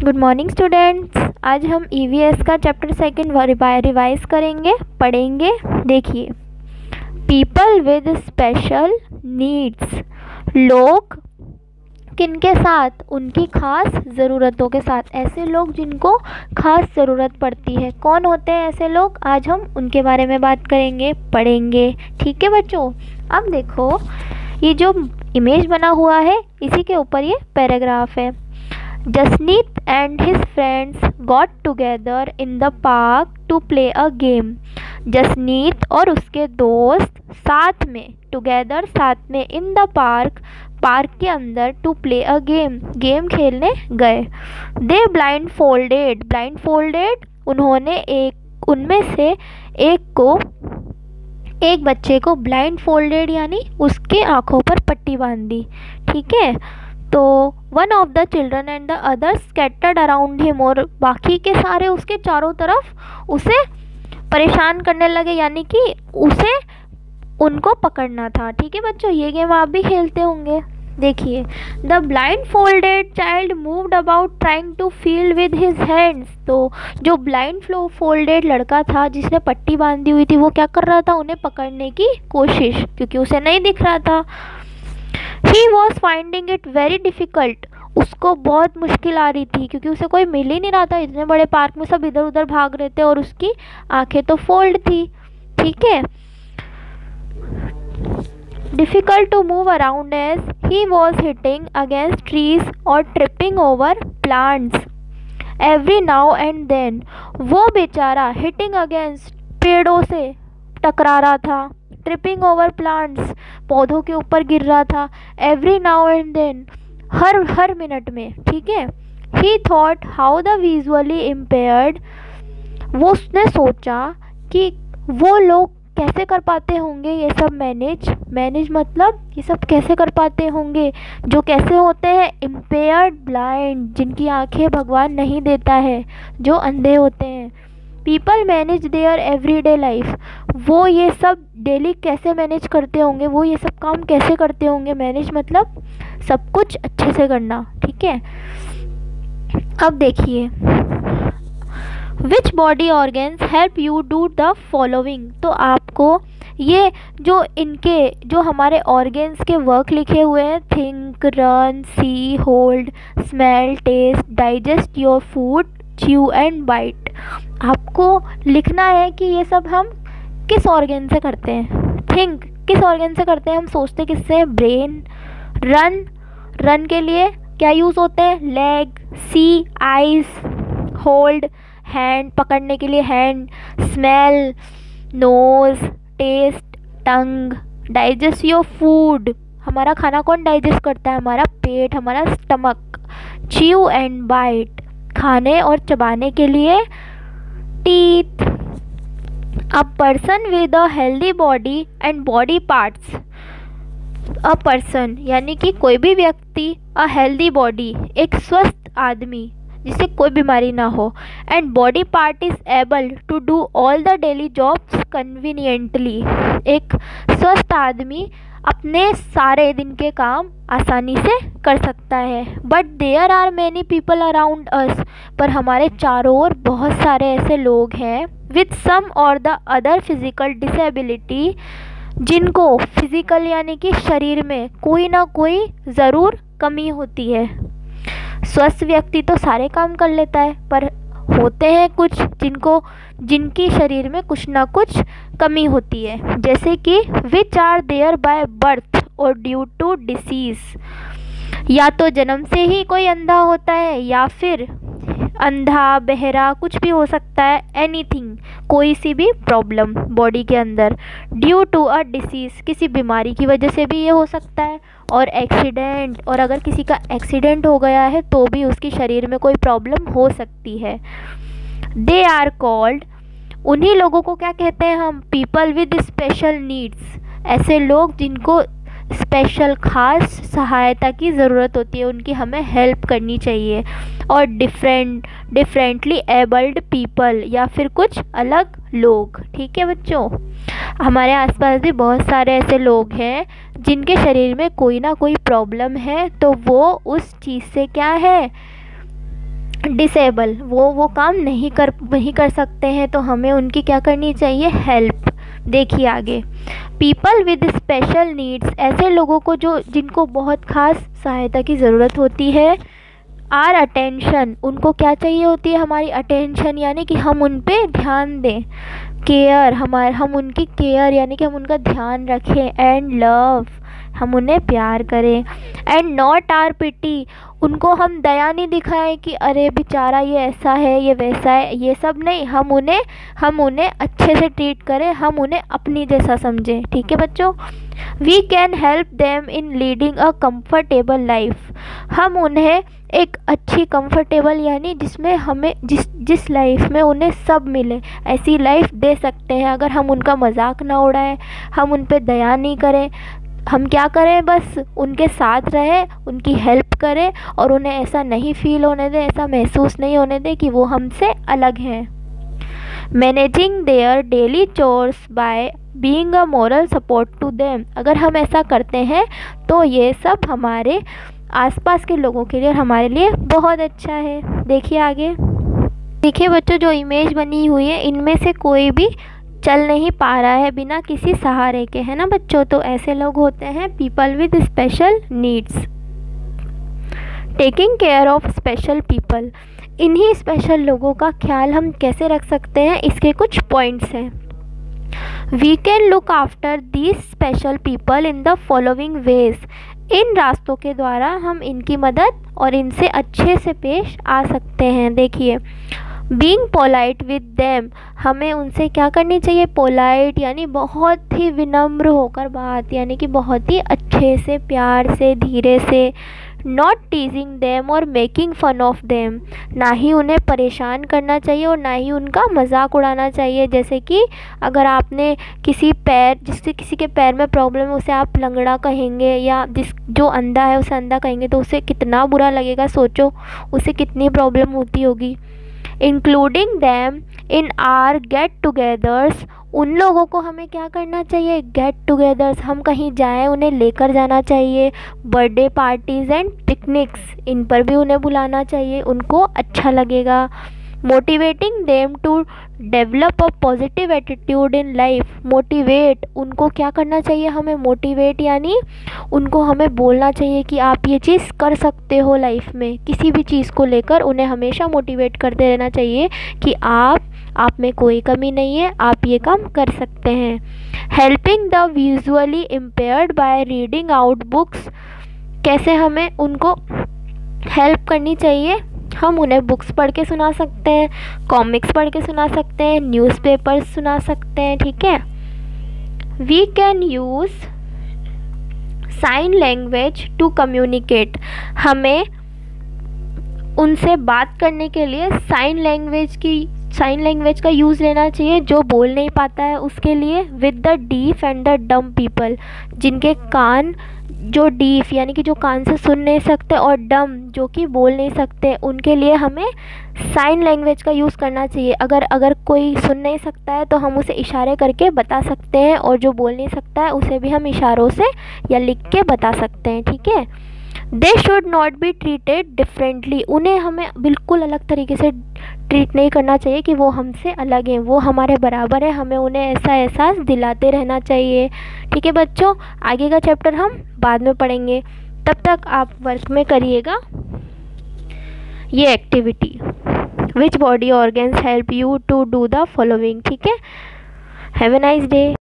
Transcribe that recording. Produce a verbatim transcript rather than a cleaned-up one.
Good morning students. आज हम EVS का चैप्टर सेकंड रिवाइज करेंगे, पढ़ेंगे। देखिए, पीपल विद स्पेशल नीड्स, लोग किनके साथ? उनकी खास ज़रूरतों के साथ। ऐसे लोग जिनको खास ज़रूरत पड़ती है, कौन होते हैं ऐसे लोग? आज हम उनके बारे में बात करेंगे, पढ़ेंगे। ठीक है बच्चों, अब देखो ये जो इमेज बना हुआ है इसी के ऊपर ये पैराग्राफ है। Jasneet and his friends got together in the park to play a game. Jasneet और उसके दोस्त साथ में, टुगेदर साथ में, इन द पार्क, पार्क के अंदर, to play a game, game खेलने गए। They blindfolded, blindfolded उन्होंने एक, उनमें से एक को, एक बच्चे को ब्लाइंड फोल्डेड यानी उसके आँखों पर पट्टी बांध दी। ठीक है, तो one of the children and the others scattered around him, और बाकी के सारे उसके चारों तरफ उसे परेशान करने लगे, यानी कि उसे उनको पकड़ना था। ठीक है बच्चों, ये गेम आप भी खेलते होंगे। देखिए, the blindfolded child moved about trying to feel with his hands. तो जो ब्लाइंड फ्लो फोल्डेड लड़का था जिसने पट्टी बांधी हुई थी, वो क्या कर रहा था? उन्हें पकड़ने की कोशिश, क्योंकि उसे नहीं दिख रहा था। He was finding it very difficult, उसको बहुत मुश्किल आ रही थी क्योंकि उसे कोई मिल ही नहीं रहा था। इतने बड़े पार्क में सब इधर उधर भाग रहे थे और उसकी आंखें तो फोल्ड थी। ठीक है, difficult to move around as he was hitting against trees or tripping over plants every now and then। वो बेचारा hitting against, पेड़ों से टकरा रहा था, ट्रिपिंग ओवर प्लांट्स, पौधों के ऊपर गिर रहा था, एवरी नाउ एंड देन, हर हर मिनट में। ठीक है, he thought how the visually impaired, वो उसने सोचा कि वो लोग कैसे कर पाते होंगे ये सब मैनेज, मैनेज मतलब ये सब कैसे कर पाते होंगे, जो कैसे होते हैं? इम्पेयर्ड ब्लाइंड, जिनकी आंखें भगवान नहीं देता है, जो अंधे होते हैं। People manage their everyday life, वो ये सब डेली कैसे मैनेज करते होंगे, वो ये सब काम कैसे करते होंगे? मैनेज मतलब सब कुछ अच्छे से करना। ठीक है, अब देखिए, which body organs help you do the following. तो आपको ये जो इनके जो हमारे ऑर्गन्स के वर्क लिखे हुए हैं, think, run, see, hold, smell, taste, digest your food, chew and bite, आपको लिखना है कि ये सब हम किस ऑर्गन से करते हैं। थिंक किस ऑर्गन से करते हैं? हम सोचते किससे हैं? ब्रेन। रन, रन के लिए क्या यूज़ होते हैं? Leg. See, eyes. Hold, hand, पकड़ने के लिए hand. Smell, nose. Taste, tongue. Digest your food, हमारा खाना कौन डाइजेस्ट करता है? हमारा पेट, हमारा स्टमक। च्यू एंड बाइट, खाने और चबाने के लिए teeth. A person with a healthy body and body parts, a person यानी कि कोई भी व्यक्ति, अ हेल्दी बॉडी एक स्वस्थ आदमी जिससे कोई बीमारी ना हो, and body part is able to do all the daily jobs conveniently, एक स्वस्थ आदमी अपने सारे दिन के काम आसानी से कर सकता है। But there are many people around us, पर हमारे चारों ओर बहुत सारे ऐसे लोग हैं, with some or the other physical disability, जिनको फिजिकल यानी कि शरीर में कोई ना कोई ज़रूर कमी होती है। स्वस्थ व्यक्ति तो सारे काम कर लेता है, पर होते हैं कुछ जिनको, जिनकी शरीर में कुछ ना कुछ कमी होती है, जैसे कि which are there by birth or due to disease, या तो जन्म से ही कोई अंधा होता है या फिर अंधा, बहरा, कुछ भी हो सकता है। एनीथिंग, कोई सी भी प्रॉब्लम बॉडी के अंदर। ड्यू टू अ डिसीज़, किसी बीमारी की वजह से भी ये हो सकता है। और एक्सीडेंट, और अगर किसी का एक्सीडेंट हो गया है तो भी उसकी शरीर में कोई प्रॉब्लम हो सकती है। दे आर कॉल्ड, उन्हीं लोगों को क्या कहते हैं हम? पीपल विद स्पेशल नीड्स, ऐसे लोग जिनको स्पेशल, खास सहायता की ज़रूरत होती है, उनकी हमें हेल्प करनी चाहिए। और डिफरेंट, डिफरेंटली एबल्ड पीपल, या फिर कुछ अलग लोग। ठीक है बच्चों, हमारे आसपास भी बहुत सारे ऐसे लोग हैं जिनके शरीर में कोई ना कोई प्रॉब्लम है, तो वो उस चीज़ से क्या है? डिसेबल, वो वो काम नहीं कर नहीं कर सकते हैं, तो हमें उनकी क्या करनी चाहिए, हेल्प। देखिए आगे, पीपल विद स्पेशल नीड्स, ऐसे लोगों को जो जिनको बहुत खास सहायता की ज़रूरत होती है। आर अटेंशन, उनको क्या चाहिए होती है, हमारी अटेंशन, यानी कि हम उन पे ध्यान दें। केयर, हमारे हम उनकी केयर यानी कि हम उनका ध्यान रखें। एंड लव, हम उन्हें प्यार करें। एंड नॉट आर पिटी, उनको हम दया नहीं दिखाएं कि अरे बेचारा ये ऐसा है ये वैसा है, ये सब नहीं, हम उन्हें हम उन्हें अच्छे से ट्रीट करें, हम उन्हें अपनी जैसा समझें। ठीक है बच्चों। We can help them in leading a comfortable life, हम उन्हें एक अच्छी कंफर्टेबल यानी जिसमें हमें जिस जिस लाइफ में उन्हें सब मिले, ऐसी लाइफ दे सकते हैं अगर हम उनका मजाक ना उड़ाएं, हम उन पे दया नहीं करें, हम क्या करें, बस उनके साथ रहें, उनकी हेल्प करें और उन्हें ऐसा नहीं फील होने दें, ऐसा महसूस नहीं होने दें कि वो हमसे अलग हैं। Managing their daily chores by being a moral support to them, अगर हम ऐसा करते हैं तो ये सब हमारे आसपास के लोगों के लिए और हमारे लिए बहुत अच्छा है। देखिए आगे, देखिए बच्चों, जो इमेज बनी हुई है इनमें से कोई भी चल नहीं पा रहा है बिना किसी सहारे के, है ना बच्चों। तो ऐसे लोग होते हैं people with special needs. Taking care of special people, इन्हीं स्पेशल लोगों का ख्याल हम कैसे रख सकते हैं, इसके कुछ पॉइंट्स हैं। We can look after these special people in the following ways, इन रास्तों के द्वारा हम इनकी मदद और इनसे अच्छे से पेश आ सकते हैं। देखिए, बीइंग पोलाइट विद देम, हमें उनसे क्या करनी चाहिए, पोलाइट यानी बहुत ही विनम्र होकर बात, यानी कि बहुत ही अच्छे से, प्यार से, धीरे से। Not teasing them or making fun of them, ना ही उन्हें परेशान करना चाहिए और ना ही उनका मजाक उड़ाना चाहिए। जैसे कि अगर आपने किसी पैर जिससे किसी के पैर में प्रॉब्लम है उसे आप लंगड़ा कहेंगे, या जिस जो अंधा है उसे अंधा कहेंगे, तो उसे कितना बुरा लगेगा, सोचो उसे कितनी प्रॉब्लम होती होगी। Including them in our get togethers, उन लोगों को हमें क्या करना चाहिए, गेट टुगेदर्स, हम कहीं जाएं उन्हें लेकर जाना चाहिए। बर्थडे पार्टीज़ एंड पिकनिक्स, इन पर भी उन्हें बुलाना चाहिए, उनको अच्छा लगेगा। Motivating them to develop a positive attitude in life, motivate, उनको क्या करना चाहिए, हमें मोटिवेट यानी उनको हमें बोलना चाहिए कि आप ये चीज़ कर सकते हो लाइफ में, किसी भी चीज़ को लेकर उन्हें हमेशा मोटिवेट करते रहना चाहिए कि आप आप में कोई कमी नहीं है, आप ये काम कर सकते हैं। Helping the visually impaired by reading out books, कैसे हमें उनको हेल्प करनी चाहिए, हम उन्हें बुक्स पढ़ के सुना सकते हैं, कॉमिक्स पढ़ के सुना सकते हैं, न्यूज़पेपर्स सुना सकते हैं। ठीक है। We can use sign language to communicate, हमें उनसे बात करने के लिए साइन लैंग्वेज की साइन लैंग्वेज का यूज़ लेना चाहिए, जो बोल नहीं पाता है उसके लिए। With the deaf and the dumb people, जिनके कान जो डीफ यानी कि जो कान से सुन नहीं सकते और डम जो कि बोल नहीं सकते, उनके लिए हमें साइन लैंग्वेज का यूज़ करना चाहिए। अगर अगर कोई सुन नहीं सकता है तो हम उसे इशारे करके बता सकते हैं, और जो बोल नहीं सकता है उसे भी हम इशारों से या लिख के बता सकते हैं। ठीक है। They should not be treated differently, उन्हें हमें बिल्कुल अलग तरीके से ट्रीट नहीं करना चाहिए कि वो हमसे अलग हैं, वो हमारे बराबर है, हमें उन्हें ऐसा एहसास दिलाते रहना चाहिए। ठीक है बच्चों, आगे का चैप्टर हम बाद में पढ़ेंगे, तब तक आप वर्क में करिएगा ये activity. Which body organs help you to do the following. ठीक है। Have a nice day.